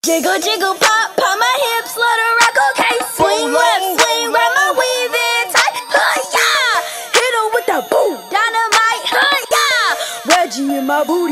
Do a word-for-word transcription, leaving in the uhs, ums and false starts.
Jiggle, jiggle, pop, pop my hips, let her rock, okay. Swing left, swing right, my weave in tight, huh, yeah. Hit her with the boom, dynamite, huh, yeah. Reggie in my booty.